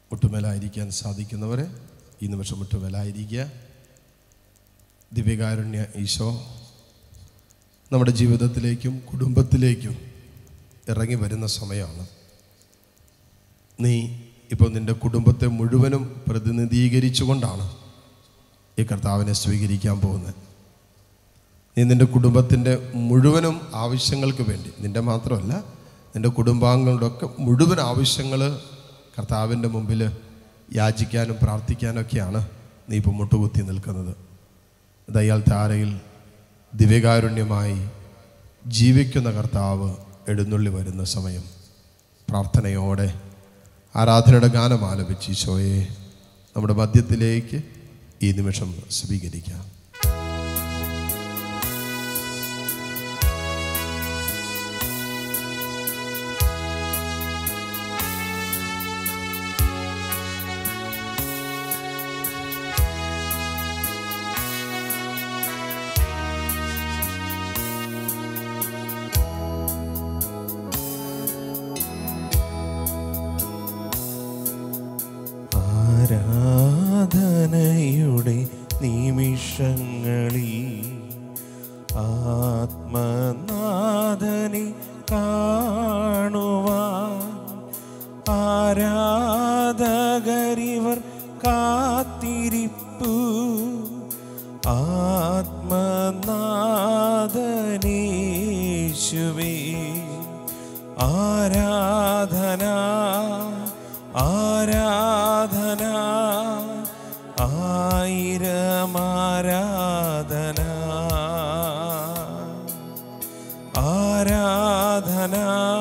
മുട്ടുമേലായിരിക്കാൻ സാധിക്കുന്നവരെ ഈ നിമിഷം മുട്ടുമേലായിരിക്കുക. ദിവ്യകാരുണ്യ ഈശോ നമ്മുടെ ജീവിതത്തിലേക്കും കുടുംബത്തിലേക്കും ഇറങ്ങി വരുന്ന സമയമാണ്. നീ ഇപ്പോൾ നിൻ്റെ കുടുംബത്തെ മുഴുവനും പ്രതിനിധീകരിച്ചുകൊണ്ടാണ് ഈ കർത്താവിനെ സ്വീകരിക്കാൻ പോകുന്നത്. നീ നിൻ്റെ കുടുംബത്തിൻ്റെ മുഴുവനും ആവശ്യങ്ങൾക്ക് വേണ്ടി, നിൻ്റെ മാത്രമല്ല നിൻ്റെ കുടുംബാംഗങ്ങളുടെ ഒക്കെ മുഴുവൻ ആവശ്യങ്ങൾ കർത്താവിൻ്റെ മുമ്പിൽ യാചിക്കാനും പ്രാർത്ഥിക്കാനൊക്കെയാണ് നീ ഇപ്പോൾ മുട്ടുകുത്തി നിൽക്കുന്നത്. ദയാൽ താരയിൽ ദിവ്യകാരുണ്യമായി ജീവിക്കുന്ന കർത്താവ് എഴുന്നള്ളി വരുന്ന സമയം പ്രാർത്ഥനയോടെ ആരാധനയുടെ ഗാനം ആലപിച്ച് ഈശോയെ നമ്മുടെ മധ്യത്തിലേക്ക് ഈ നിമിഷം സ്വീകരിക്കാം. ആരാധനയുടെ നിമിഷങ്ങളിൽ ആത്മനാഥനെ കാണുവാൻ ആരാധകരിവർ കാത്തിരിപ്പു. ആത്മനാഥനേശുവേ ആരാധന ആരാധന ആയിരം ആരാധന ആരാധന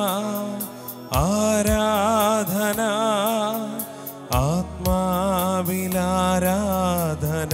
ആരാധന ആത്മാവിലാരാധന.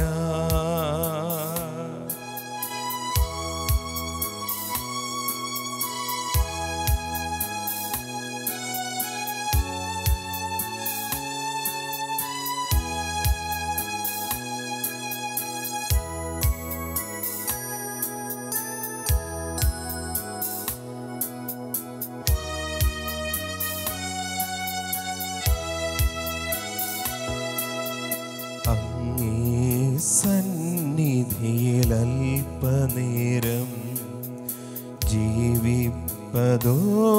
സന്നിധിയിലൽപനേരം ജീവിപ്പതോ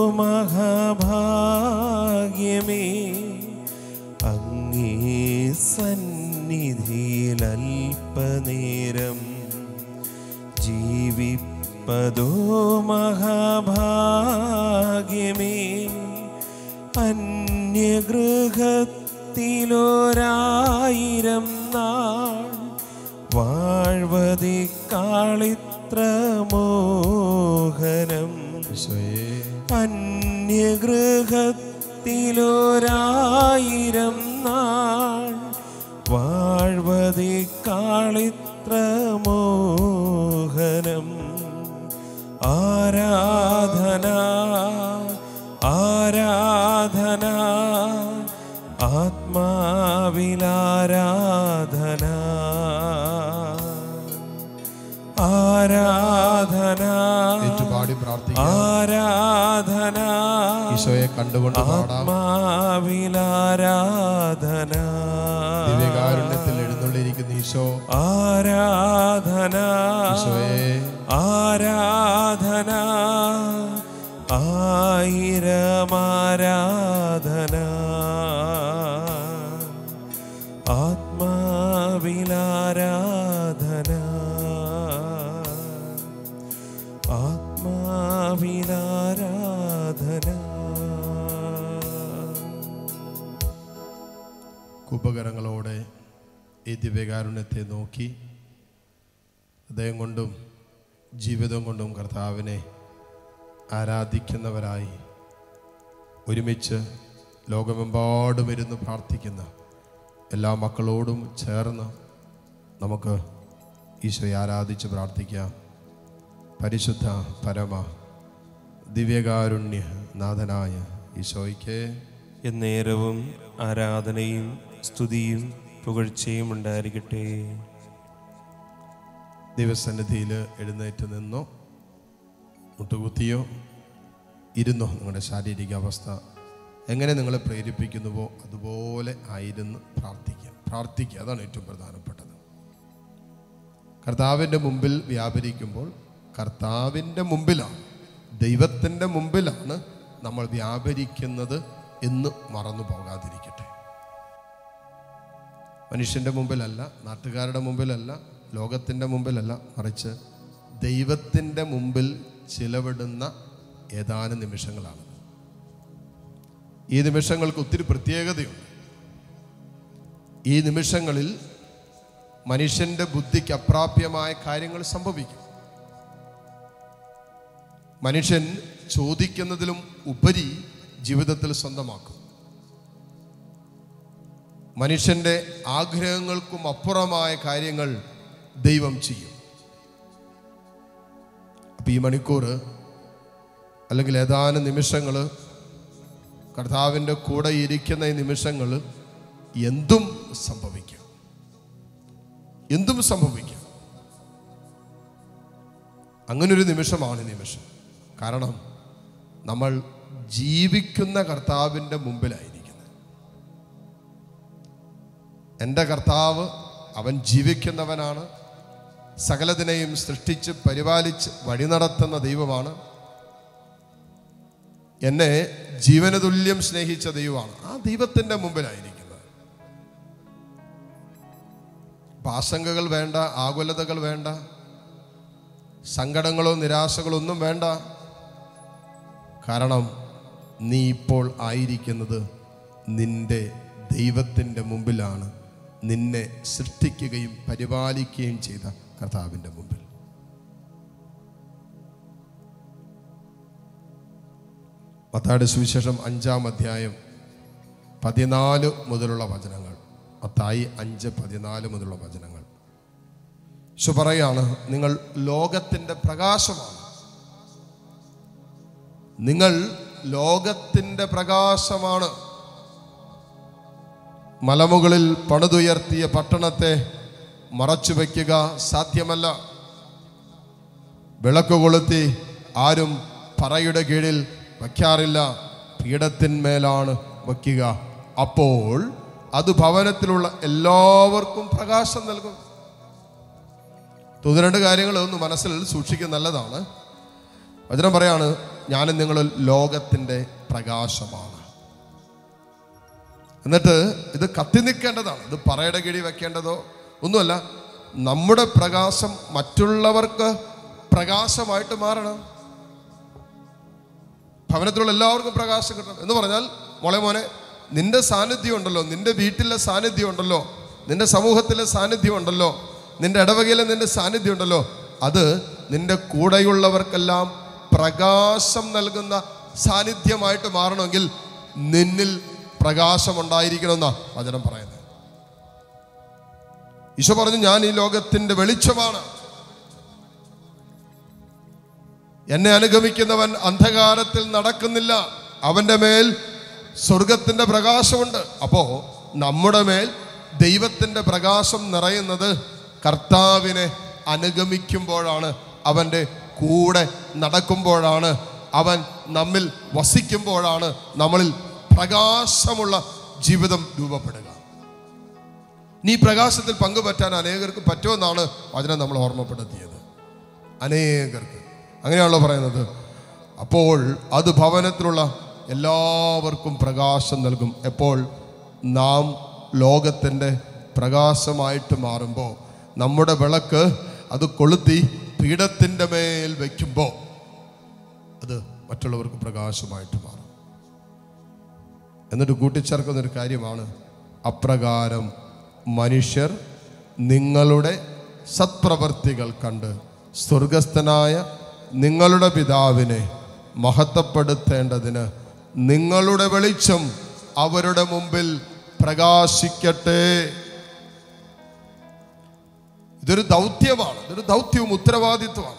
മഹാഭാഗ്യമേ. അങ്ങേ സന്നിധിയിലൽപനേരം ജീവിപ്പതോ മഹാഭാഗ്യമേ. അന്യഗൃഹത്തിലൊരായിരം നാൾ വാഴ്വതിക്കാളിത്ര മോഹനം. അന്യഗൃഹത്തിലൊരായിരം നാൾ വാഴ്വതിക്കാളിത്ര മോഹനം. ആരാധന ആരാധന ആത്മാവിലാരാധന ആരാധന ആരാധന ഈശോയെ കണ്ടുകൊണ്ട് ആത്മാവിലാരാധന ദിവ്യകാരുണ്യത്തിൽ എഴുന്നള്ളിയിരിക്കുന്ന ഈശോ ആരാധന ഈശോയെ ആരാധന ആയിരം ആരാധന ആത്മാവിലാരാധന ആത്മാവിലാരാധന. കുപകരങ്ങളോടെ ഈ ദിവ്യകാരുണ്യത്തെ നോക്കി ഹൃദയം കൊണ്ടും ജീവിതം കൊണ്ടും കർത്താവിനെ ആരാധിക്കുന്നവരായി ഒരുമിച്ച് ലോകമെമ്പാടും ഇരുന്ന് പ്രാർത്ഥിക്കുന്ന എല്ലാ മക്കളോടും ചേർന്ന് നമുക്ക് ഈശോയെ ആരാധിച്ച് പ്രാർത്ഥിക്കാം. പരിശുദ്ധ പരമ ദിവ്യകാരുണ്യ നാഥനായ ഈശോയ്ക്ക് എന്നേരവും ആരാധനയും സ്തുതിയും പുകഴ്ചയും ഉണ്ടായിരിക്കട്ടെ. ദൈവസന്നിധിയിൽ എഴുന്നേറ്റ് നിന്നോ മുട്ടുകുത്തിയോ ഇരുന്നോ നിങ്ങളുടെ ശാരീരിക അവസ്ഥ എങ്ങനെ നിങ്ങളെ പ്രേരിപ്പിക്കുന്നുവോ അതുപോലെ ആയിരുന്നു പ്രാർത്ഥിക്കുക. അതാണ് ഏറ്റവും പ്രധാനപ്പെട്ടത്. കർത്താവിൻ്റെ മുമ്പിൽ വ്യാപരിക്കുമ്പോൾ കർത്താവിൻ്റെ മുമ്പിലാണ്, ദൈവത്തിൻ്റെ മുമ്പിലാണ് നമ്മൾ വ്യാപരിക്കുന്നത് എന്ന് മറന്നു പോകാതിരിക്കട്ടെ. മനുഷ്യൻ്റെ മുമ്പിലല്ല, നാട്ടുകാരുടെ മുമ്പിലല്ല, ലോകത്തിൻ്റെ മുമ്പിലല്ല, മറിച്ച് ദൈവത്തിൻ്റെ മുമ്പിൽ ചിലവിടുന്ന ഏതാനും നിമിഷങ്ങളാണ്. ഈ നിമിഷങ്ങൾക്ക് ഒത്തിരി പ്രത്യേകതയുണ്ട്. ഈ നിമിഷങ്ങളിൽ മനുഷ്യൻ്റെ ബുദ്ധിക്ക് അപ്രാപ്യമായ കാര്യങ്ങൾ സംഭവിക്കും. മനുഷ്യൻ ചോദിക്കുന്നതിലും ഉപരി ജീവിതത്തിൽ സ്വന്തമാക്കും. മനുഷ്യൻ്റെ ആഗ്രഹങ്ങൾക്കും അപ്പുറമായ കാര്യങ്ങൾ ദൈവം ചെയ്യും. അപ്പം ഈ മണിക്കൂർ അല്ലെങ്കിൽ ഏതാനും നിമിഷങ്ങൾ, കർത്താവിൻ്റെ കൂടെ ഇരിക്കുന്ന ഈ നിമിഷങ്ങൾ എന്തും സംഭവിക്കാം. അങ്ങനൊരു നിമിഷമാണ് ഈ നിമിഷം. കാരണം നമ്മൾ ജീവിക്കുന്ന കർത്താവിൻ്റെ മുമ്പിലായിരിക്കുന്നത്. എൻ്റെ കർത്താവ് അവൻ ജീവിക്കുന്നവനാണ്. സകലതിനെയും സൃഷ്ടിച്ച് പരിപാലിച്ച് വഴി നടത്തുന്ന ദൈവമാണ്. എന്നെ ജീവനതുല്യം സ്നേഹിച്ച ദൈവമാണ്. ആ ദൈവത്തിൻ്റെ മുമ്പിലായിരിക്കുന്നത്. ആശങ്കകൾ വേണ്ട, ആകുലതകൾ വേണ്ട, സങ്കടങ്ങളോ നിരാശകളോ ഒന്നും വേണ്ട. കാരണം നീ ഇപ്പോൾ ആയിരിക്കുന്നത് നിന്റെ ദൈവത്തിൻ്റെ മുമ്പിലാണ്, നിന്നെ സൃഷ്ടിക്കുകയും പരിപാലിക്കുകയും ചെയ്ത കർത്താവിൻ്റെ മുമ്പിൽ. മത്തായിയുടെ സുവിശേഷം 5-ാം അധ്യായം 14 മുതലുള്ള വചനങ്ങൾ. മത്തായി 5:14 മുതലുള്ള വചനങ്ങൾ. യേശു പറയാണ്, നിങ്ങൾ ലോകത്തിൻ്റെ പ്രകാശമാണ്. നിങ്ങൾ ലോകത്തിൻ്റെ പ്രകാശമാണ്. മലമുകളിൽ പണിതുയർത്തിയ പട്ടണത്തെ മറച്ചു വയ്ക്കുക സാധ്യമല്ല. വിളക്ക് കൊളുത്തി ആരും പറയുടെ കീഴിൽ വയ്ക്കാറില്ല, പീഠത്തിന്മേലാണ് വയ്ക്കുക. അപ്പോൾ അത് ഭവനത്തിലുള്ള എല്ലാവർക്കും പ്രകാശം നൽകും. 2 കാര്യങ്ങൾ ഒന്ന് മനസ്സിൽ സൂക്ഷിക്കുന്നത് നല്ലതാണ്. വചനം പറയാണ്, ഞാനും നിങ്ങൾ ലോകത്തിൻ്റെ പ്രകാശമാണ്. എന്നിട്ട് ഇത് കത്തി നിൽക്കേണ്ടതാണ്. ഇത് പറയുടെ കീഴിൽ വെക്കേണ്ടതോ ഒന്നുമല്ല. നമ്മുടെ പ്രകാശം മറ്റുള്ളവർക്ക് പ്രകാശമായിട്ട് മാറണം. ഭവനത്തിലുള്ള എല്ലാവർക്കും പ്രകാശം കിട്ടണം എന്ന് പറഞ്ഞാൽ, മോനെ, നിന്റെ സാന്നിധ്യം ഉണ്ടല്ലോ, നിന്റെ വീട്ടിലെ സാന്നിധ്യം ഉണ്ടല്ലോ, നിന്റെ സമൂഹത്തിലെ സാന്നിധ്യം ഉണ്ടല്ലോ, നിന്റെ ഇടവകയിലെ നിന്റെ സാന്നിധ്യം ഉണ്ടല്ലോ, അത് നിന്റെ കൂടെയുള്ളവർക്കെല്ലാം പ്രകാശം നൽകുന്ന സാന്നിധ്യമായിട്ട് മാറണമെങ്കിൽ നിന്നിൽ പ്രകാശം ഉണ്ടായിരിക്കണമെന്നാ വചനം പറയുന്നത്. ഈശോ പറഞ്ഞു, ഞാൻ ഈ ലോകത്തിന്റെ വെളിച്ചമാണ്. എന്നെ അനുഗമിക്കുന്നവൻ അന്ധകാരത്തിൽ നടക്കുന്നില്ല, അവന്റെ മേൽ സ്വർഗത്തിന്റെ പ്രകാശമുണ്ട്. അപ്പോ നമ്മുടെ മേൽ ദൈവത്തിന്റെ പ്രകാശം നിറയുന്നത് കർത്താവിനെ അനുഗമിക്കുമ്പോഴാണ്, അവന്റെ കൂടെ നടക്കുമ്പോഴാണ്, അവൻ നമ്മിൽ വസിക്കുമ്പോഴാണ് നമ്മളിൽ പ്രകാശമുള്ള ജീവിതം രൂപപ്പെടുക. നീ പ്രകാശത്തിൽ പങ്കുപറ്റാൻ അനേകർക്ക് പറ്റുമെന്നാണ് വചനം നമ്മൾ ഓർമ്മപ്പെടുത്തിയത്. അനേകർക്ക് അങ്ങനെയാണല്ലോ പറയുന്നത്. അപ്പോൾ അത് ഭവനത്തിലുള്ള എല്ലാവർക്കും പ്രകാശം നൽകും. എപ്പോൾ നാം ലോകത്തിൻ്റെ പ്രകാശമായിട്ട് മാറുമ്പോൾ, നമ്മുടെ വിളക്ക് അത് കൊളുത്തി പീഠത്തിൻ്റെ മേൽ വയ്ക്കുമ്പോൾ അത് മറ്റുള്ളവർക്ക് പ്രകാശമായിട്ട് മാറും. എന്നിട്ട് കൂട്ടിച്ചേർക്കുന്നൊരു കാര്യമാണ്, അപ്രകാരം മനുഷ്യർ നിങ്ങളുടെ സത്പ്രവർത്തികൾ കണ്ട് സ്വർഗസ്ഥനായ നിങ്ങളുടെ പിതാവിനെ മഹത്വപ്പെടുത്തേണ്ടതിന് നിങ്ങളുടെ വെളിച്ചം അവരുടെ മുമ്പിൽ പ്രകാശിക്കട്ടെ. ഇതൊരു ദൗത്യമാണ്, ഇതൊരു ദൗത്യവും ഉത്തരവാദിത്വമാണ്.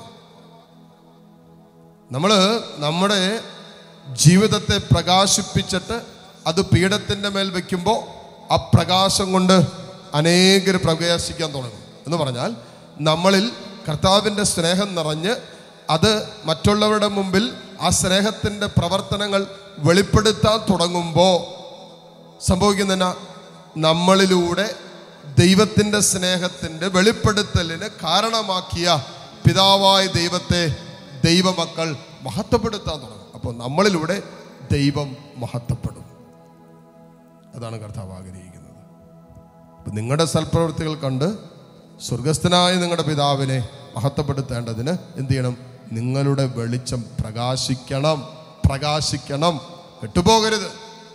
നമ്മൾ നമ്മുടെ ജീവിതത്തെ പ്രകാശിപ്പിച്ചിട്ട് അത് പീഠത്തിൻ്റെ മേൽ വയ്ക്കുമ്പോൾ ആ പ്രകാശം കൊണ്ട് അനേകർ പ്രകാശിക്കാൻ തുടങ്ങും. എന്ന് പറഞ്ഞാൽ നമ്മളിൽ കർത്താവിൻ്റെ സ്നേഹം നിറഞ്ഞ് അത് മറ്റുള്ളവരുടെ മുമ്പിൽ ആ സ്നേഹത്തിൻ്റെ പ്രവർത്തനങ്ങൾ വെളിപ്പെടുത്താൻ തുടങ്ങുമ്പോൾ സംഭവിക്കുന്ന നമ്മളിലൂടെ ദൈവത്തിൻ്റെ സ്നേഹത്തിൻ്റെ വെളിപ്പെടുത്തലിന് കാരണമാക്കിയ പിതാവായ ദൈവത്തെ ദൈവമക്കൾ മഹത്വപ്പെടുത്താൻ തുടങ്ങും. അപ്പോൾ നമ്മളിലൂടെ ദൈവം മഹത്വപ്പെടും. അതാണ് കർത്താവ് ആഗ്രഹിക്കുന്നത്. അപ്പം നിങ്ങളുടെ സൽപ്രവൃത്തികൾ കണ്ട് സ്വർഗസ്ഥനായ നിങ്ങളുടെ പിതാവിനെ മഹത്വപ്പെടുത്തേണ്ടതിന് എന്ത് ചെയ്യണം? നിങ്ങളുടെ വെളിച്ചം പ്രകാശിക്കണം, കെട്ടുപോകരുത്.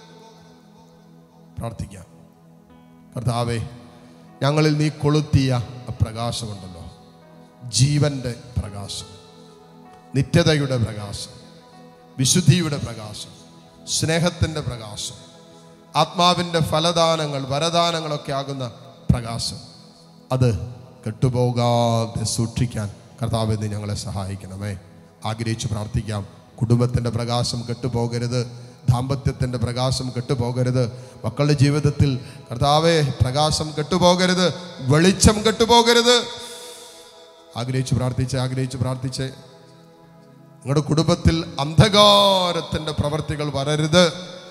പ്രാർത്ഥിക്കാം. കർത്താവേ, ഞങ്ങളിൽ നീ കൊളുത്തിയ പ്രകാശമുണ്ടല്ലോ, ജീവന്റെ പ്രകാശം, നിത്യതയുടെ പ്രകാശം, വിശുദ്ധിയുടെ പ്രകാശം, സ്നേഹത്തിൻ്റെ പ്രകാശം, ആത്മാവിൻ്റെ ഫലദാനങ്ങൾ വരദാനങ്ങളൊക്കെ ആകുന്ന പ്രകാശം, അത് കെട്ടുപോകാതെ സൂക്ഷിക്കാൻ കർത്താവേ നീ ഞങ്ങളെ സഹായിക്കണമേ. ആഗ്രഹിച്ച് പ്രാർത്ഥിക്കാം. കുടുംബത്തിൻ്റെ പ്രകാശം കെട്ടുപോകരുത്, ദാമ്പത്യത്തിൻ്റെ പ്രകാശം കെട്ടുപോകരുത്, മക്കളുടെ ജീവിതത്തിൽ കർത്താവേ പ്രകാശം കെട്ടുപോകരുത്, വെളിച്ചം കെട്ടുപോകരുത്. ആഗ്രഹിച്ച് പ്രാർത്ഥിച്ച് നിങ്ങളുടെ കുടുംബത്തിൽ അന്ധകാരത്തിൻ്റെ പ്രവർത്തികൾ വരരുത്.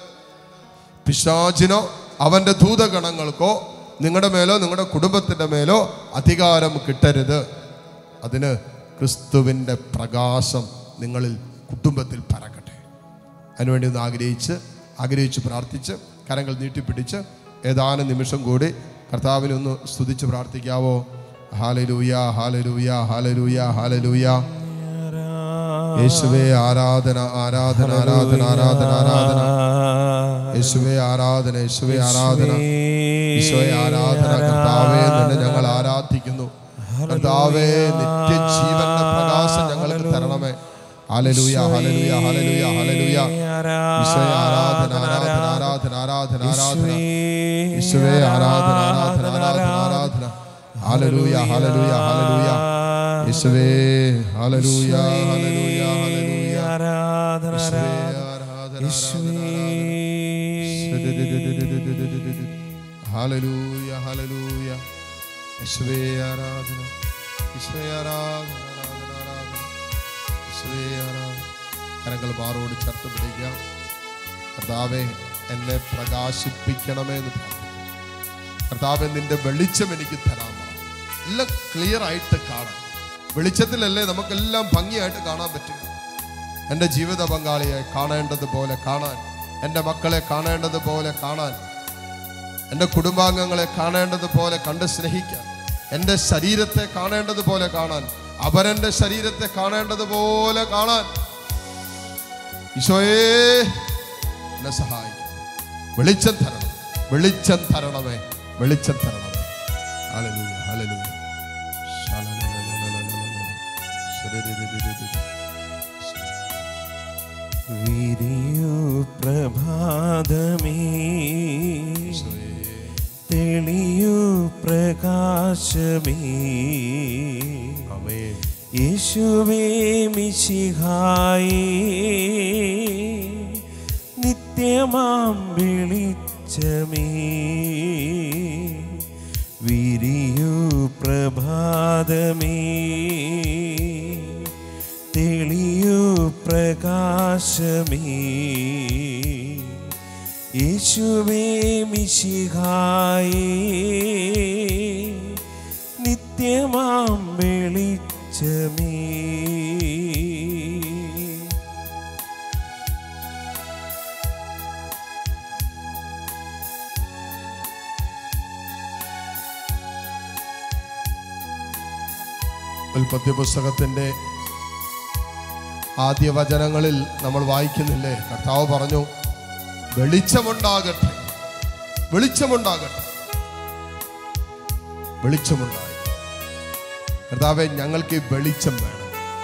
പിശാചിനോ അവൻ്റെ ദൂതഗണങ്ങൾക്കോ നിങ്ങളുടെ മേലോ നിങ്ങളുടെ കുടുംബത്തിൻ്റെ മേലോ അധികാരം കിട്ടരുത്. അതിന് ക്രിസ്തുവിൻ്റെ പ്രകാശം നിങ്ങളിൽ കുടുംബത്തിൽ പരക്കട്ടെ. അതിനുവേണ്ടി ഒന്ന് ആഗ്രഹിച്ച് പ്രാർത്ഥിച്ച് കരങ്ങൾ നീട്ടിപ്പിടിച്ച് ഏതാനും നിമിഷം കൂടി കർത്താവിനെ ഒന്ന് സ്തുതിച്ച് പ്രാർത്ഥിക്കാവോ? ഹല്ലേലൂയ, ഹല്ലേലൂയ, ഹല്ലേലൂയ, ഹല്ലേലൂയ. യേശുവേ ആരാധന, ആരാധന, ആരാധന, ആരാധന, ആരാധന. യേശുവേ ആരാധന, യേശുവേ ആരാധന, ഈശോയെ ആരാധന. കർത്താവേ, നിന്നെ ഞങ്ങൾ ആരാധിക്കുന്നു. കർത്താവേ, നിത്യജീവന്റെ പ്രകാശം ഞങ്ങൾക്ക് തരണമേ. ഹല്ലേലൂയ, ഹല്ലേലൂയ, ഹല്ലേലൂയ, ഹല്ലേലൂയ. ഈശോയെ ആരാധന, ആരാധന, ആരാധന, ആരാധന, ആരാധന. ഈശോയെ ആരാധന, ആരാധന, ആരാധന, ആരാധന. ഹല്ലേലൂയ, ഹല്ലേലൂയ, ഹല്ലേലൂയ. യേശുവേ ഹല്ലേലൂയ, ഹല്ലേലൂയ, ഹല്ലേലൂയ. ആരാധന, ആരാധന, ഹല്ലേലൂയ, ഹല്ലേലൂയ. യേശുവേ ആരാധന, യേശുവേ ആരാധന, ആരാധന, ആരാധന. യേശുവേ ആരാധന. കരങ്ങൾ മാറോട് ചേർത്ത് പിടിക്കാം. കർത്താവേ, എന്നെ പ്രകാശിപ്പിക്കണമേ എന്ന് പ്രാർത്ഥിക്കാം. കർത്താവേ, നിന്റെ വെളിച്ചം എനിക്ക് തരാമോ? എല്ലാം ക്ലിയർ ആയിട്ട് കാണാം. വെളിച്ചത്തിലല്ലേ നമുക്കെല്ലാം ഭംഗിയായിട്ട് കാണാൻ പറ്റും. എൻ്റെ ജീവിത പങ്കാളിയെ കാണേണ്ടതുപോലെ കാണാൻ, എൻ്റെ മക്കളെ കാണേണ്ടതുപോലെ കാണാൻ, എൻ്റെ കുടുംബാംഗങ്ങളെ കാണേണ്ടതുപോലെ കണ്ട് സ്നേഹിക്കാൻ, എൻ്റെ ശരീരത്തെ കാണേണ്ടതുപോലെ കാണാൻ, അവരെൻ്റെ ശരീരത്തെ കാണേണ്ടതുപോലെ കാണാൻ ഈശോയേ എന്നെ സഹായിക്കും. വെളിച്ചം തരണം, വെളിച്ചം തരണമേ, വെളിച്ചം തരണമേ. ഹല്ലേലൂയ, ഹല്ലേലൂയ. വിരിയൂ പ്രഭാതമേ, തെളിയൂ പ്രകാശമേ. യേശുവേ മിശിഹായേ, നിത്യമാം വെളിച്ചമേ. വിരിയൂ പ്രഭാതമേ, തെളിയൂ പ്രകാശമേ. യേശുവേ മിശിഹായേ, നിത്യമാം വെളിച്ചമേ. ഉൽപ്പത്തി പുസ്തകത്തിൻ്റെ ആദ്യ വചനങ്ങളിൽ നമ്മൾ വായിക്കുന്നില്ലേ, കർത്താവ് പറഞ്ഞു വെളിച്ചമുണ്ടാകട്ടെ, വെളിച്ചമുണ്ടാകട്ടെ, വെളിച്ചമുണ്ടായി. കർത്താവേ, ഞങ്ങൾക്ക് ഈ വെളിച്ചം വേണം.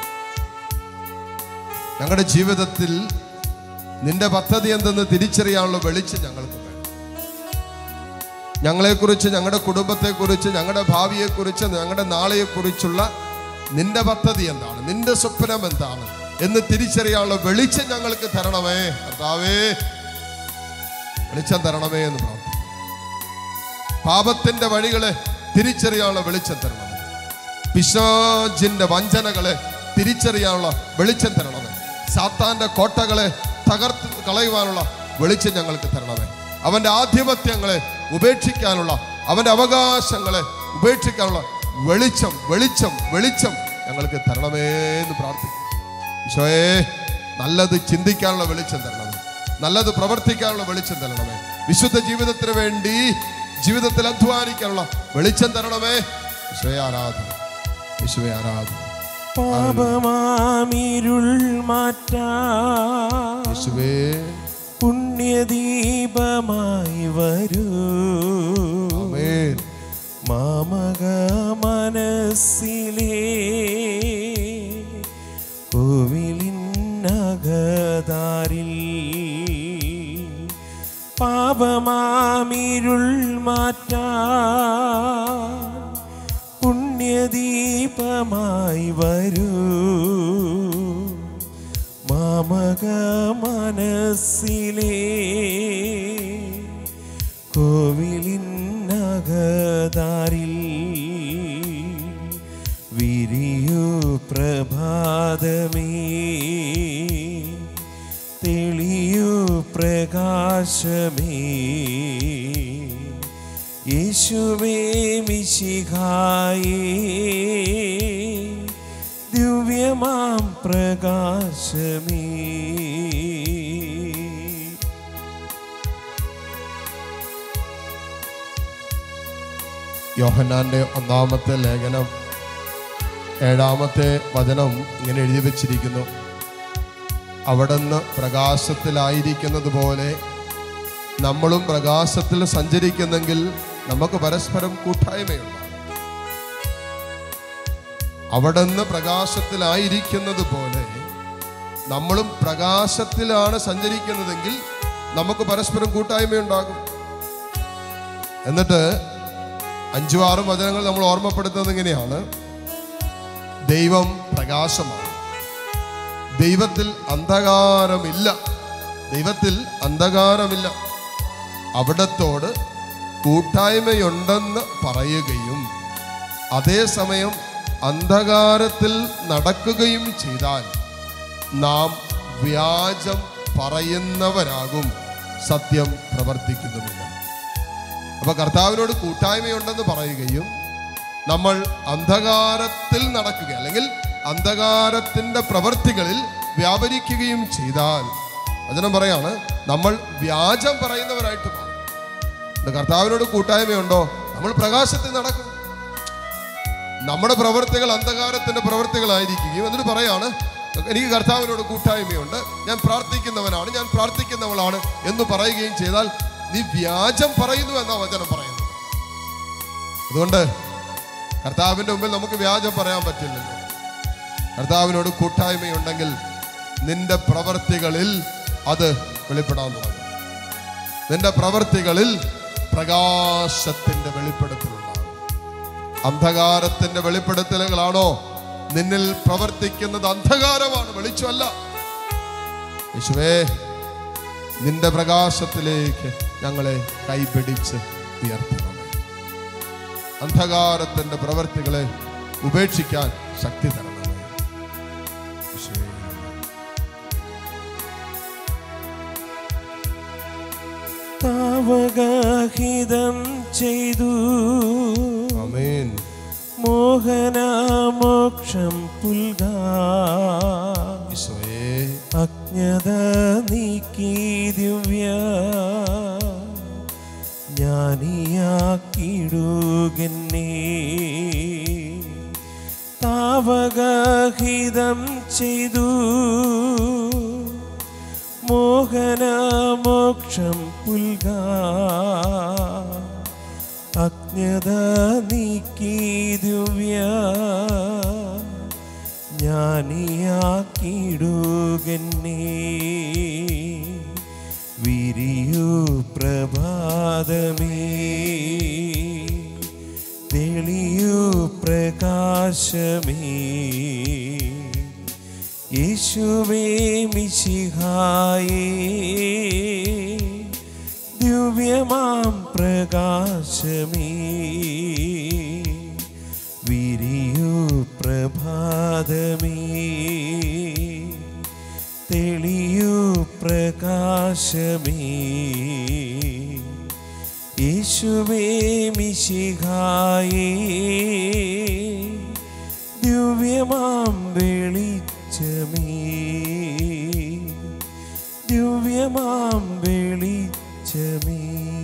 ഞങ്ങളുടെ ജീവിതത്തിൽ നിന്റെ പദ്ധതി എന്തെന്ന് തിരിച്ചറിയാനുള്ള വെളിച്ചം ഞങ്ങൾക്ക് വേണം. ഞങ്ങളെക്കുറിച്ച്, ഞങ്ങളുടെ കുടുംബത്തെക്കുറിച്ച്, ഞങ്ങളുടെ ഭാവിയെക്കുറിച്ച്, ഞങ്ങളുടെ നാളെയെക്കുറിച്ചുള്ള നിന്റെ പദ്ധതി എന്താണ്, നിന്റെ സ്വപ്നം എന്താണ് എന്ന് തിരിച്ചറിയാനുള്ള വെളിച്ചം ഞങ്ങൾക്ക് തരണമേ. കർത്താവേ, വെളിച്ചം തരണമേ എന്ന് പ്രാർത്ഥിക്കും. പാപത്തിന്റെ വഴികളെ തിരിച്ചറിയാനുള്ള വെളിച്ചം തരണമേ. പിശാചിന്റെ വഞ്ചനകളെ തിരിച്ചറിയാനുള്ള വെളിച്ചം തരണമേ. സാത്താന്റെ കോട്ടകളെ തകർത്ത് കളയുവാനുള്ള വെളിച്ചം ഞങ്ങൾക്ക് തരണമേ. അവന്റെ ആധിപത്യങ്ങളെ ഉപേക്ഷിക്കാനുള്ള, അവന്റെ അവകാശങ്ങളെ ഉപേക്ഷിക്കാനുള്ള വെളിച്ചം വെളിച്ചം വെളിച്ചം ഞങ്ങൾക്ക് തരണമേ എന്ന് പ്രാർത്ഥിക്കും. ഈശോയെ, നല്ലത് ചിന്തിക്കാനുള്ള വെളിച്ചം തരണമേ, നല്ലത് പ്രവർത്തിക്കാനുള്ള വെളിച്ചം തരണമേ, വിശുദ്ധ ജീവിതത്തിന് വേണ്ടി ജീവിതത്തിൽ അധ്വാനിക്കാനുള്ള വെളിച്ചം തരണമേ. ഈശോയെ ആരാധന, ഈശോയെ ആരാധന. പാപമാമിരുൾ മാറ്റാൻ യേശുവേ പുണ്യദീപമായി വരൂ. ആമേൻ. മാമക മനസ്സിലെ കോവിലിനകതാരിൽ പാപമാമിരുൾ മാറ്റാൻ പുണ്യദീപമായി വരൂ. മാമക മനസ്സിലെ കോവിലിനകതാരിൽ വിരിയൂ പ്രഭാതമേ, തെളിയൂ പ്രകാശമേ. യേശുവേ മിശിഹായേ, ദിവ്യമാം പ്രകാശമേ. യോഹന്നാന്റെ 1-ാമത്തെ ലേഖനം 7-ാമത്തെ വചനം ഇങ്ങനെ എഴുതി വച്ചിരിക്കുന്നു: അവിടുന്ന് പ്രകാശത്തിലായിരിക്കുന്നത് പോലെ നമ്മളും പ്രകാശത്തിൽ സഞ്ചരിക്കുന്നെങ്കിൽ നമുക്ക് പരസ്പരം കൂട്ടായ്മയുണ്ട്. അവിടുന്ന് പ്രകാശത്തിലായിരിക്കുന്നത് പോലെ നമ്മളും പ്രകാശത്തിലാണ് സഞ്ചരിക്കുന്നതെങ്കിൽ നമുക്ക് പരസ്പരം കൂട്ടായ്മയുണ്ടാകും. എന്നിട്ട് 5-6 വചനങ്ങൾ നമ്മൾ ഓർമ്മപ്പെടുത്തുന്നത് ഇങ്ങനെയാണ്: ദൈവം പ്രകാശമാണ്, ദൈവത്തിൽ അന്ധകാരമില്ല, ദൈവത്തിൽ അന്ധകാരമില്ല. അവിടത്തോട് കൂട്ടായ്മയുണ്ടെന്ന് പറയുകയും അതേസമയം അന്ധകാരത്തിൽ നടക്കുകയും ചെയ്താൽ നാം വ്യാജം പറയുന്നവരാകും, സത്യം പ്രവർത്തിക്കുന്നുമില്ല. അപ്പൊ കർത്താവിനോട് കൂട്ടായ്മയുണ്ടെന്ന് പറയുകയും നമ്മൾ അന്ധകാരത്തിൽ നടക്കുക അല്ലെങ്കിൽ അന്ധകാരത്തിന്റെ പ്രവൃത്തികളിൽ വ്യാപരിക്കുകയും ചെയ്താൽ വചനം പറയാണ് നമ്മൾ വ്യാജം പറയുന്നവരായിട്ട് മാറും. കർത്താവിനോട് കൂട്ടായ്മയുണ്ടോ? നമ്മൾ പ്രകാശത്തിൽ നടക്കും. നമ്മുടെ പ്രവൃത്തികൾ അന്ധകാരത്തിന്റെ പ്രവൃത്തികളായിരിക്കുകയും എന്നിട്ട് പറയാണ് എനിക്ക് കർത്താവിനോട് കൂട്ടായ്മയുണ്ട്, ഞാൻ പ്രാർത്ഥിക്കുന്നവനാണ്, ഞാൻ പ്രാർത്ഥിക്കുന്നവളാണ് എന്ന് പറയുകയും ചെയ്താൽ നീ വ്യാജം പറയുന്നു എന്നാ വചനം പറയുന്നത്. അതുകൊണ്ട് കർത്താവിന്റെ മുമ്പിൽ നമുക്ക് വ്യാജം പറയാൻ പറ്റില്ലല്ലോ. കർത്താവിനോട് കൂട്ടായ്മയുണ്ടെങ്കിൽ നിന്റെ പ്രവർത്തികളിൽ അത് വെളിപ്പെടാൻ തുടങ്ങും. നിന്റെ പ്രവർത്തികളിൽ പ്രകാശത്തിന്റെ വെളിപ്പെടുത്തലുണ്ടാകും. അന്ധകാരത്തിന്റെ വെളിപ്പെടുത്തലുകളാണോ നിന്നിൽ പ്രവർത്തിക്കുന്നത്? അന്ധകാരമാണ്, വെളിച്ചമല്ല. യേശുവേ, നിന്റെ പ്രകാശത്തിലേക്ക് ഞങ്ങളെ കൈപിടിച്ച് ഉയർത്തണമേ. അന്ധകാരത്തിന്റെ പ്രവൃത്തികളെ ഉപേക്ഷിക്കാൻ ശക്തി തരണമേ. താവകഹിതം ചെയ്തു ആമേൻ. മോഹനമോക്ഷം പുൽകാ, അജ്ഞത നീക്കി ദിവ്യ ജ്ഞാനിയാക്കിടുകെന്നെ. താവകഹിതം ചെയ്തു മോഹനമോക്ഷം പുൽകാ, അജ്ഞത നീക്കി ദിവ്യ ജ്ഞാനിയാക്കിടുകെന്നെ. വിരിയൂ പ്രഭാതമേ, തെളിയൂ പ്രകാശമേ. യേശുവേ മിശിഹായേ, ദിവ്യമാം പ്രകാശമേ. വിരിയൂ പ്രഭാതമേ, പ്രകാശമേ, യേശുവേ മിശിഹായേ, ദിവ്യമാം വെളിച്ചമേ, ദിവ്യമാം വെളിച്ചമേ,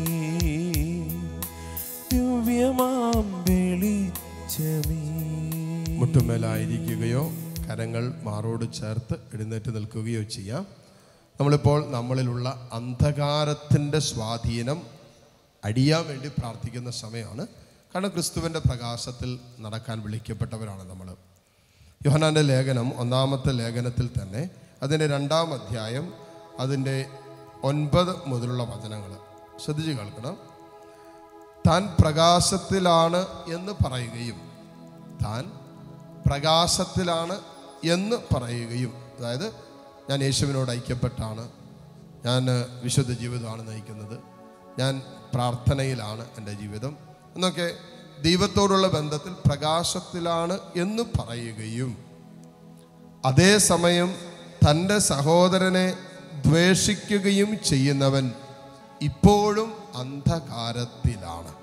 ദിവ്യമാം വെളിച്ചമേ. മുട്ടുമേലായിരിക്കുകയോ കരങ്ങൾ മാറോട് ചേർത്ത് എഴുന്നേറ്റ് നിൽക്കുകയോ ചെയ്യാം. നമ്മളിപ്പോൾ നമ്മളിലുള്ള അന്ധകാരത്തിൻ്റെ സ്വാധീനം അടിയാൻ വേണ്ടി പ്രാർത്ഥിക്കുന്ന സമയമാണ്. കാരണം ക്രിസ്തുവിൻ്റെ പ്രകാശത്തിൽ നടക്കാൻ വിളിക്കപ്പെട്ടവരാണ് നമ്മൾ. യോഹന്നാൻ്റെ ലേഖനം 1-ാമത്തെ ലേഖനത്തിൽ തന്നെ അതിൻ്റെ 2-ാം അധ്യായം അതിൻ്റെ 9 മുതലുള്ള വചനങ്ങൾ ശ്രദ്ധിച്ച് കേൾക്കണം. താൻ പ്രകാശത്തിലാണ് എന്ന് പറയുകയും താൻ പ്രകാശത്തിലാണ് എന്ന് പറയുകയും, അതായത് ഞാൻ യേശുവിനോട് ഐക്യപ്പെട്ടാണ്, ഞാൻ വിശുദ്ധ ജീവിതമാണ് നയിക്കുന്നത്, ഞാൻ പ്രാർത്ഥനയിലാണ് എൻ്റെ ജീവിതം എന്നൊക്കെ ദൈവത്തോടുള്ള ബന്ധത്തിൽ പ്രകാശത്തിലാണ് എന്ന് പറയുകയും അതേസമയം തൻ്റെ സഹോദരനെ ദ്വേഷിക്കുകയും ചെയ്യുന്നവൻ ഇപ്പോഴും അന്ധകാരത്തിലാണ്.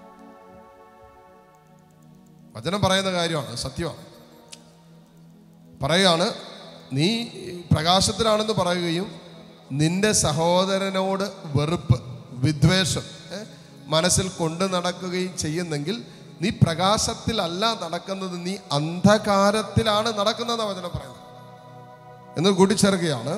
വചനം പറയുന്ന കാര്യമാണ്, സത്യമാണ്. പറയാണ്, നീ പ്രകാശത്തിലാണെന്ന് പറയുകയും നിന്റെ സഹോദരനോട് വെറുപ്പ്, വിദ്വേഷം മനസ്സിൽ കൊണ്ടു നടക്കുകയും ചെയ്യുന്നെങ്കിൽ നീ പ്രകാശത്തിലല്ല നടക്കുന്നത്, നീ അന്ധകാരത്തിലാണ് നടക്കുന്നതെന്ന് വചനം പറയുന്നത്. എന്ന് കൂട്ടിച്ചേർക്കുകയാണ്,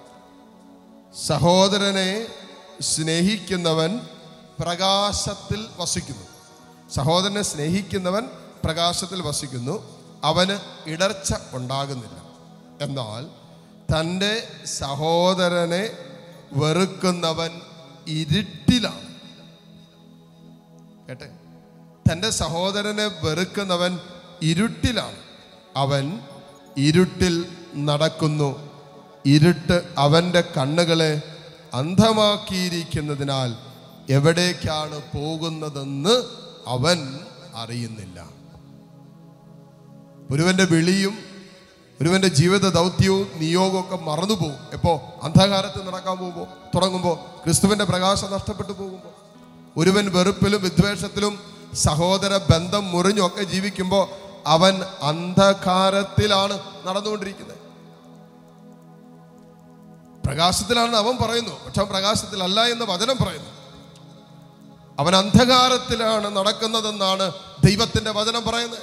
സഹോദരനെ സ്നേഹിക്കുന്നവൻ പ്രകാശത്തിൽ വസിക്കുന്നു. സഹോദരനെ സ്നേഹിക്കുന്നവൻ പ്രകാശത്തിൽ വസിക്കുന്നു, അവന് ഇടർച്ച ഉണ്ടാകുന്നില്ല. എന്നാൽ തൻ്റെ സഹോദരനെ വെറുക്കുന്നവൻ ഇരുട്ടിലാണ്. കേട്ടെ, തൻ്റെ സഹോദരനെ വെറുക്കുന്നവൻ ഇരുട്ടിലാണ്, അവൻ ഇരുട്ടിൽ നടക്കുന്നു, ഇരുട്ട് അവൻ്റെ കണ്ണുകളെ അന്ധമാക്കിയിരിക്കുന്നതിനാൽ എവിടേക്കാണ് പോകുന്നതെന്ന് അവൻ അറിയുന്നില്ല. ഒരുവന്റെ വിളിയും ഒരുവന്റെ ജീവിത ദൗത്യവും നിയോഗവും ഒക്കെ മറന്നുപോകും. എപ്പോൾ? അന്ധകാരത്തിൽ നടക്കാൻ പോകുമ്പോൾ, തുടങ്ങുമ്പോൾ, ക്രിസ്തുവിന്റെ പ്രകാശം നഷ്ടപ്പെട്ടു പോകുമ്പോൾ. ഒരുവൻ വെറുപ്പിലും വിദ്വേഷത്തിലും സഹോദര ബന്ധം മുറിഞ്ഞൊക്കെ ജീവിക്കുമ്പോൾ അവൻ അന്ധകാരത്തിലാണ് നടന്നുകൊണ്ടിരിക്കുന്നത്. പ്രകാശത്തിലാണെന്ന് അവൻ പറയുന്നു, പക്ഷെ അവൻ പ്രകാശത്തിലല്ല എന്ന് വചനം പറയുന്നു. അവൻ അന്ധകാരത്തിലാണ് നടക്കുന്നതെന്നാണ് ദൈവത്തിന്റെ വചനം പറയുന്നത്.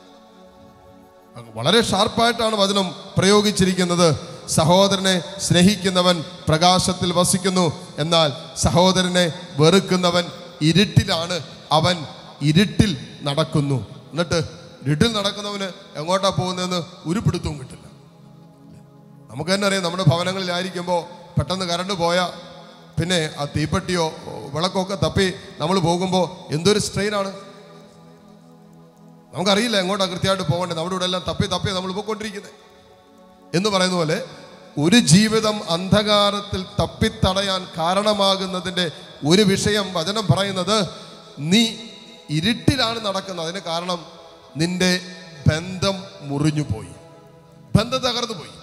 വളരെ ഷാർപ്പായിട്ടാണ് വചനം പ്രയോഗിച്ചിരിക്കുന്നത്. സഹോദരനെ സ്നേഹിക്കുന്നവൻ പ്രകാശത്തിൽ വസിക്കുന്നു, എന്നാൽ സഹോദരനെ വെറുക്കുന്നവൻ ഇരുട്ടിലാണ്, അവൻ ഇരുട്ടിൽ നടക്കുന്നു. എന്നിട്ട് ഇരുട്ടിൽ നടക്കുന്നവന് എങ്ങോട്ടാ പോകുന്നതെന്ന് ഒരു പിടുത്തവും കിട്ടില്ല. നമുക്ക് തന്നെ അറിയാം, നമ്മുടെ ഭവനങ്ങളിലായിരിക്കുമ്പോൾ പെട്ടെന്ന് കറണ്ട് പോയാൽ പിന്നെ ആ തീപ്പെട്ടിയോ വിളക്കൊക്കെ തപ്പി നമ്മൾ പോകുമ്പോൾ എന്തൊരു സ്ട്രെയിനാണ്. നമുക്കറിയില്ല എങ്ങോട്ടാണ് കൃത്യമായിട്ട് പോകേണ്ടത്. നമ്മുടെ ഇവിടെ എല്ലാം തപ്പി നമ്മൾ പോയിക്കൊണ്ടിരിക്കുന്നത് എന്ന് പറയുന്ന പോലെ ഒരു ജീവിതം അന്ധകാരത്തിൽ തപ്പിത്തടയാൻ കാരണമാകുന്നതിൻ്റെ ഒരു വിഷയം വചനം പറയുന്നത്, നീ ഇരുട്ടിലാണ് നടക്കുന്നത്. അതിന് കാരണം നിന്റെ ബന്ധം മുറിഞ്ഞു പോയി, ബന്ധം തകർന്നു പോയി.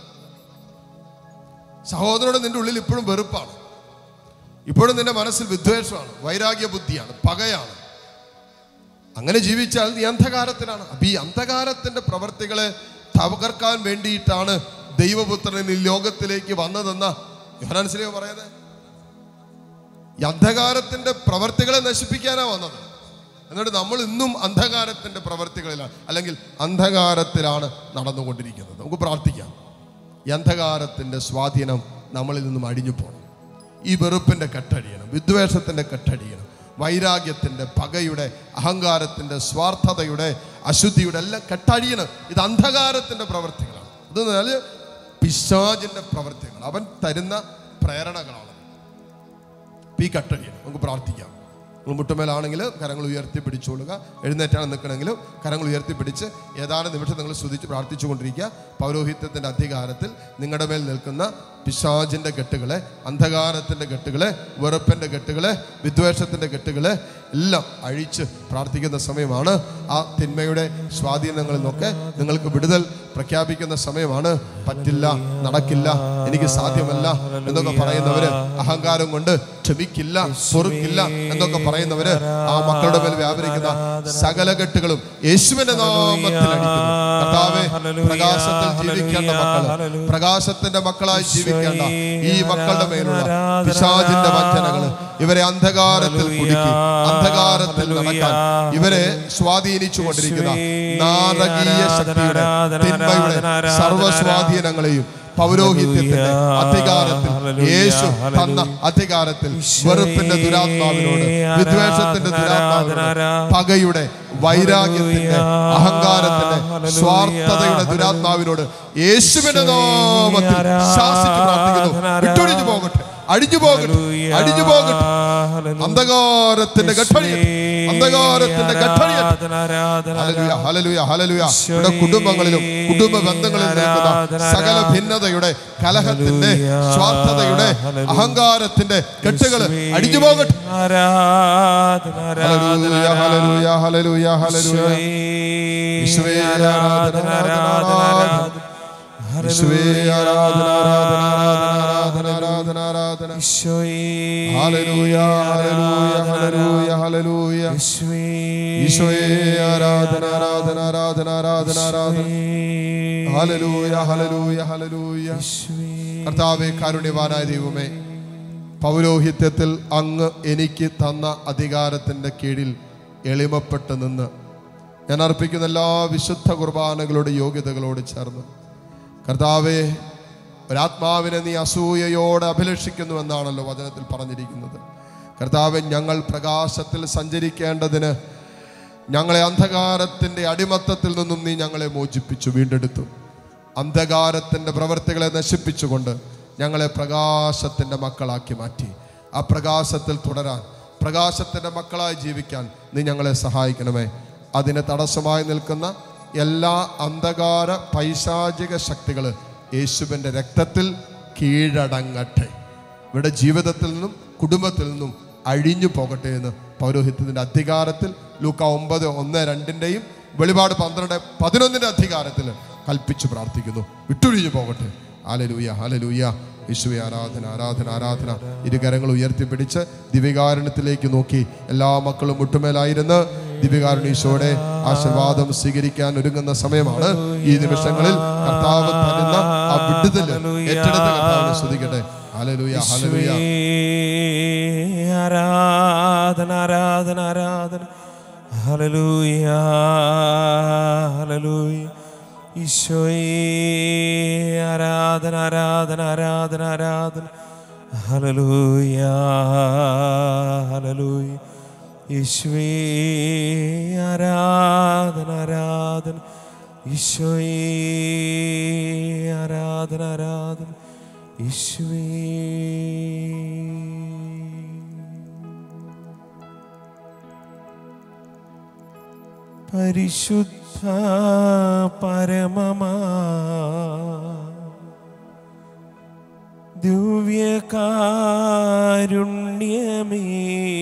സഹോദരനോട് നിന്റെ ഉള്ളിൽ ഇപ്പോഴും വെറുപ്പാണ്, ഇപ്പോഴും നിന്റെ മനസ്സിൽ വിദ്വേഷമാണ്, വൈരാഗ്യ ബുദ്ധിയാണ്, പകയാണ്. അങ്ങനെ ജീവിച്ചാൽ നീ അന്ധകാരത്തിലാണ്. അപ്പൊ ഈ അന്ധകാരത്തിന്റെ പ്രവർത്തികളെ തകർക്കാൻ വേണ്ടിയിട്ടാണ് ദൈവപുത്രൻ ഈ ലോകത്തിലേക്ക് വന്നതെന്ന യോഹന്നാൻ ശ്ലീഹ പറയുന്നത്. ഈ അന്ധകാരത്തിന്റെ പ്രവർത്തികളെ നശിപ്പിക്കാനാ വന്നത്. എന്നിട്ട് നമ്മൾ ഇന്നും അന്ധകാരത്തിന്റെ പ്രവർത്തികളിലാണ്, അല്ലെങ്കിൽ അന്ധകാരത്തിലാണ് നടന്നുകൊണ്ടിരിക്കുന്നത്. നമുക്ക് പ്രാർത്ഥിക്കാം, ഈ അന്ധകാരത്തിന്റെ സ്വാധീനം നമ്മളിൽ നിന്നും അടിഞ്ഞു പോകണം. ഈ വെറുപ്പിന്റെ കെട്ടടിയണം, വിദ്വേഷത്തിന്റെ കെട്ടടിയണം, വൈരാഗ്യത്തിന്റെ, പകയുടെ, അഹങ്കാരത്തിന്റെ, സ്വാർത്ഥതയുടെ, അശുദ്ധിയുടെ എല്ലാം കെട്ടടിയണം. ഇത് അന്ധകാരത്തിന്റെ പ്രവർത്തികളാണ്. ഇതെന്നാൽ പിശാചിന്റെ പ്രവർത്തികൾ, അവൻ തരുന്ന പ്രേരണകളാണ്. ഈ കെട്ടടിയണം. നമുക്ക് പ്രാർത്ഥിക്കാം. മുട്ടുമേലാണെങ്കിൽ കരങ്ങൾ ഉയർത്തി പിടിച്ചോളുക. എഴുന്നേറ്റാണ് നിൽക്കണമെങ്കിലും കരങ്ങൾ ഉയർത്തിപ്പിടിച്ച് ഏതാനും നിമിഷം നിങ്ങൾ സ്തുതിച്ച് പ്രാർത്ഥിച്ചു കൊണ്ടിരിക്കുക. പൗരോഹിത്യത്തിൻ്റെ അധികാരത്തിൽ നിങ്ങളുടെ മേൽ നിൽക്കുന്ന പിശാചിൻ്റെ കെട്ടുകളെ, അന്ധകാരത്തിൻ്റെ കെട്ടുകളെ, വെറുപ്പിൻ്റെ കെട്ടുകളെ, വിദ്വേഷത്തിൻ്റെ കെട്ടുകളെ എല്ലാം അഴിച്ച് പ്രാർത്ഥിക്കുന്ന സമയമാണ്. ആ തിന്മയുടെ സ്വാധീനങ്ങളിൽ നിന്നൊക്കെ നിങ്ങൾക്ക് വിടുതൽ പ്രഖ്യാപിക്കുന്ന സമയമാണ്. പറ്റില്ല, നടക്കില്ല, എനിക്ക് സാധ്യമല്ല എന്നൊക്കെ പറയുന്നവര്, അഹങ്കാരം കൊണ്ട് ക്ഷമിക്കില്ല, പൊറുക്കില്ല എന്നൊക്കെ പറയുന്നവര്, ആ മക്കളുടെ മേൽ വ്യാപരിക്കുന്ന സകല കെട്ടുകളും യേശുവിന്റെ നാമത്തിൽ അടിക്കുന്നു. കർത്താവേ, പ്രകാശത്തിൽ ജീവിക്കേണ്ട മക്കള്, പ്രകാശത്തിന്റെ മക്കളായി ജീവിക്കേണ്ട ഈ മക്കളുടെ മേലുള്ള പിശാചിന്റെ വഞ്ചനകള് ഇവരെ അന്ധകാരത്തിൽ കുടുക്കി, അന്ധകാരത്തിൽ നടക്കാൻ ഇവരെ സ്വാധീനിച്ചു കൊണ്ടിരിക്കുന്ന നാരകീയ ശക്തിയുടെ, തിന്മയുടെ സർവസ്വാധീനങ്ങളെയും പൗരോഹിത്യത്തിന്റെ അധികാരത്തിൽ, യേശു തന്ന അധികാരത്തിൽ, വെറുപ്പിന്റെ ദുരാത്മാവിനോട്, വിദ്വേഷത്തിന്റെ ദുരാത്മാവിനോട്, പകയുടെ, വൈരാഗ്യത്തിന്റെ, അഹങ്കാരത്തിന്റെ, സ്വാർത്ഥതയുടെ ദുരാത്മാവിനോട് യേശുവിന്റെ നാമത്തിൽ ശാസിച്ചു പ്രാർത്ഥിക്കുന്നു. വിട്ടൊഴിഞ്ഞു പോകട്ടെ, അടിഞ്ഞു പോകട്ടെ, അടിഞ്ഞു പോകട്ടെ. അന്ധകാരത്തിന്റെ ഘട്ടണിയട്ടെ, അന്ധകാരത്തിന്റെ ഘട്ടണിയട്ടെ. ഹല്ലേലൂയ, ഹല്ലേലൂയ, ഹല്ലേലൂയ. ഇവിടെ കുടുംബങ്ങളിലും കുടുംബ ബന്ധങ്ങളിലും നിൽക്കുന്ന സകല ഭിന്നതയുടെ, കലഹത്തിന്റെ, സ്വാർത്ഥതയുടെ, അഹങ്കാരത്തിന്റെ കെട്ടുകൾ അടിഞ്ഞു പോകട്ടെ. ഹല്ലേലൂയ, ഹല്ലേലൂയ, ഹല്ലേലൂയ, ഹല്ലേലൂയ. യേശുവേ ആരാധന, ആരാധന, യേശുവേ ആരാധന, ആരാധന, ആരാധന, ആരാധന, ആരാധന. ഹല്ലേലൂയ, ഹല്ലേലൂയ, ഹല്ലേലൂയ, ഹല്ലേലൂയ. യേശുവേ ആരാധന, ആരാധന, ആരാധന, ആരാധന, ആരാധന. ഹല്ലേലൂയ, ഹല്ലേലൂയ, ഹല്ലേലൂയ. കർത്താവേ, കാരുണ്യവാനായ ദൈവമേ, പൗരോഹിത്യത്തിൽ അങ്ങ് എനിക്ക് തന്ന അധികാരത്തിന്റെ കീഴിൽ എളിമപ്പെട്ട് നിന്ന് ഞാൻ അർപ്പിക്കുന്ന എല്ലാ വിശുദ്ധ കുർബാനകളുടെ യോഗ്യതകളോട് ചേർന്ന്, കർത്താവേ, ഒരാത്മാവിനെ നീ അസൂയയോടെ അഭിലഷിക്കുന്നു എന്നാണല്ലോ വചനത്തിൽ പറഞ്ഞിരിക്കുന്നത്. കർത്താവേ, ഞങ്ങൾ പ്രകാശത്തിൽ സഞ്ചരിക്കേണ്ടതിന് ഞങ്ങളെ അന്ധകാരത്തിൻ്റെ അടിമത്തത്തിൽ നിന്നും നീ ഞങ്ങളെ മോചിപ്പിച്ചു, വീണ്ടെടുത്തു. അന്ധകാരത്തിൻ്റെ പ്രവൃത്തികളെ നശിപ്പിച്ചുകൊണ്ട് ഞങ്ങളെ പ്രകാശത്തിൻ്റെ മക്കളാക്കി മാറ്റി. ആ പ്രകാശത്തിൽ തുടരാൻ, പ്രകാശത്തിൻ്റെ മക്കളായി ജീവിക്കാൻ നീ ഞങ്ങളെ സഹായിക്കണമേ. അതിന് തടസ്സമായി നിൽക്കുന്ന എല്ലാ അന്ധകാര പൈശാചിക ശക്തികൾ യേശുവിൻ്റെ രക്തത്തിൽ കീഴടങ്ങട്ടെ. ഇവിടെ ജീവിതത്തിൽ നിന്നും കുടുംബത്തിൽ നിന്നും അഴിഞ്ഞു പോകട്ടെ എന്ന് പൗരോഹിത്യത്തിൻ്റെ അധികാരത്തിൽ ലൂക്ക 9:1-2 വെളിപാട് 12:11 അധികാരത്തിൽ കൽപ്പിച്ചു പ്രാർത്ഥിക്കുന്നു. വിട്ടൊഴിഞ്ഞു പോകട്ടെ. ഹല്ലേലൂയ, ഹല്ലേലൂയ. യേശുവേ ആരാധന, ആരാധന, ആരാധന. ഇരുകരങ്ങൾ ഉയർത്തിപ്പിടിച്ച് ദിവ്യകാരുണ്യത്തിലേക്ക് നോക്കി എല്ലാ മക്കളും മുട്ടുമേലായിരുന്ന് ദിവ്യകാരുണ്യത്തോടെ ആശീർവാദം സ്വീകരിക്കാൻ ഒരുങ്ങുന്ന സമയമാണ്. ഈ നിമിഷങ്ങളിൽ കർത്താവ് തരുന്ന ആ വിടുതൽ ഏറ്റെടുത്ത് കർത്താവിനെ സ്തുതിക്കട്ടെ. ഹല്ലേലൂയ, ഹല്ലേലൂയ. ആരാധന, ആരാധന, ആരാധന. ഹല്ലേലൂയ, ഹല്ലേലൂയ. ഈശോയേ ആരാധന, ആരാധന, ആരാധന, ആരാധന. ഹല്ലേലൂയ, ഹല്ലേലൂയ. യേശുവേ ആരാധന, ആരാധന. ഈശോയേ ആരാധന, ആരാധന. യേശുവേ. പരിശുദ്ധ പരമമാ ദിവ്യകാരുണ്യമേ,